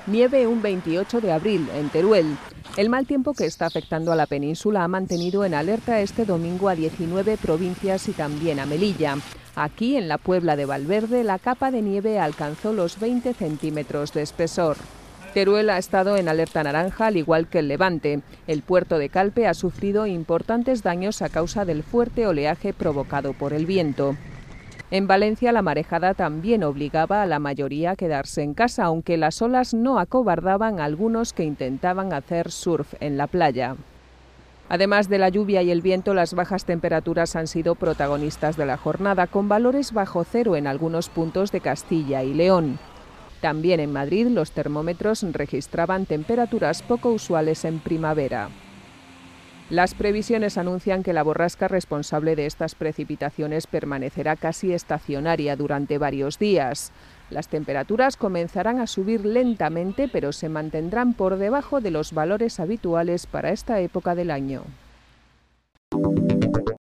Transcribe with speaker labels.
Speaker 1: Nieve un 28 de abril en Teruel. El mal tiempo que está afectando a la península ha mantenido en alerta este domingo a 19 provincias y también a Melilla. Aquí, en la Puebla de Valverde, la capa de nieve alcanzó los 20 centímetros de espesor. Teruel ha estado en alerta naranja, al igual que el Levante. El puerto de Calpe ha sufrido importantes daños a causa del fuerte oleaje provocado por el viento. En Valencia la marejada también obligaba a la mayoría a quedarse en casa, aunque las olas no acobardaban a algunos que intentaban hacer surf en la playa. Además de la lluvia y el viento, las bajas temperaturas han sido protagonistas de la jornada, con valores bajo cero en algunos puntos de Castilla y León. También en Madrid los termómetros registraban temperaturas poco usuales en primavera. Las previsiones anuncian que la borrasca responsable de estas precipitaciones permanecerá casi estacionaria durante varios días. Las temperaturas comenzarán a subir lentamente, pero se mantendrán por debajo de los valores habituales para esta época del año.